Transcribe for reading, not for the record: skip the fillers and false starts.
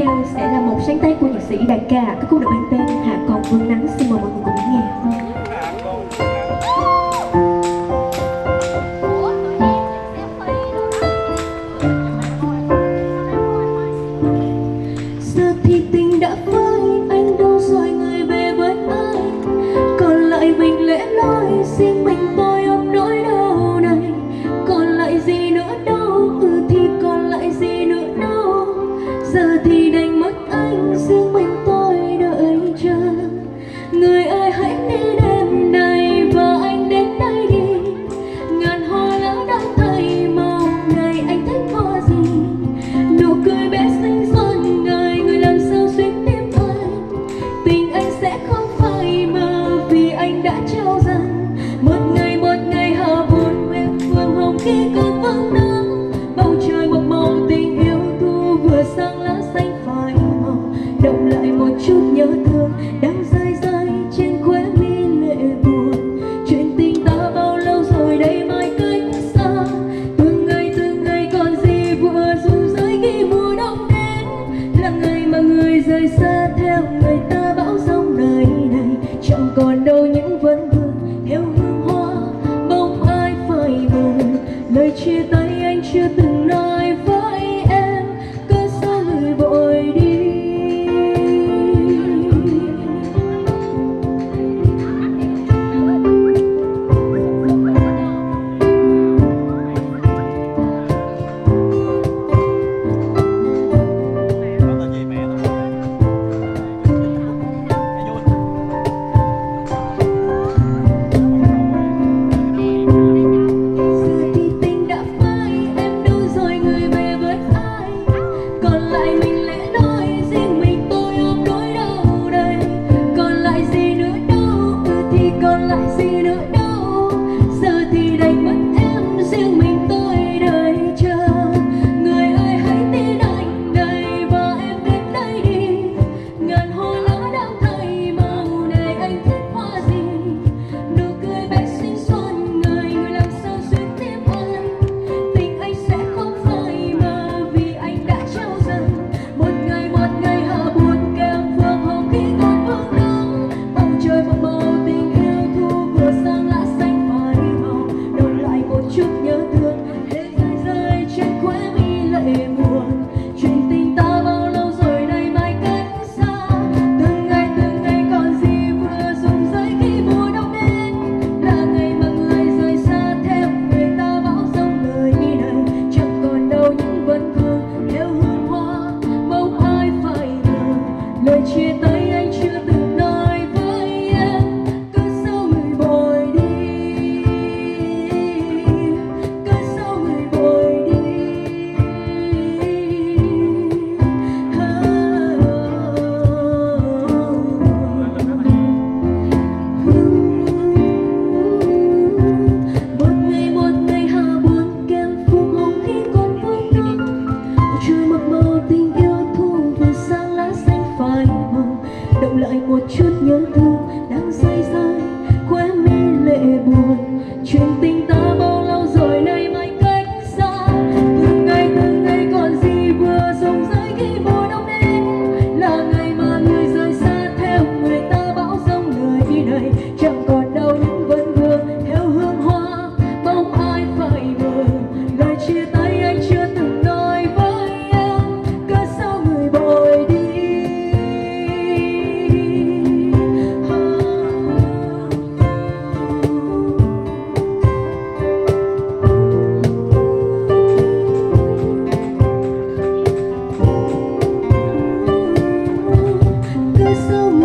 theo sẽ là một sáng tác của nhạc sĩ Đạt Ca. Cái khúc được mang tên Hạ Còn Vương Nắng. Xin mời mọi người cùng nghe. Giờ thì tình đã phai, anh đâu rồi, người về với ai? Còn lại mình lẻ loi, riêng mình tôi ôm nỗi đau này. Còn lại gì nữa đâu, thì còn lại gì nữa đâu. Giờ thì đành mất anh, riêng mình tôi đợi chờ. Người ơi hãy đi đêm nay và anh đến đây đi. Ngàn hoa lá đang thay màu, này anh thích hoa gì? Nụ cười bé xinh xuân ngời, người làm sao xuyến tim anh. Tình anh sẽ không phai mờ vì anh đã trao dần. Một ngày hạ buồn em phương hồng khi còn vắng nắng. Bầu trời một màu tình yêu thu vừa sang lá xanh phai màu. Động lại một chút nhớ thương đang rơi rơi trên khóe mi lệ buồn. Chuyện tình ta bao lâu rồi đây mai cách xa. Từng ngày còn gì vừa rụng rơi khi mùa đông đến. Là ngày mà người rời xa theo người ta bão giông đời này. Chẳng còn đâu những vấn vương theo hương hoa bóng ai phai mờ. Lời chia tay anh chưa từng nói với em, cớ sao người vội đi. Lời chia tay anh chưa từng nói với em, cớ sao người vội đi, cớ sao người vội đi. Một ngày hạ buồn kèm phùng hồng khi còn vương nắng. Trời mặc màu tình yêu thu vừa sang lá xanh phai màu. Động lại một chút nhớ thương đang rơi rơi khóe mi lệ buồn. Chuyện tình ta bao lâu rồi nay mai cách xa. Từng ngày còn gì vừa rụng rơi khi mùa đông đến. Là ngày mà người rời xa theo người ta bão giông đời đi này. Chẳng còn đâu những vấn vương theo hương hoa bóng ai phai mờ. Lời chia tay anh chưa từng nói với em, cớ sao người vội đi. Cớ sao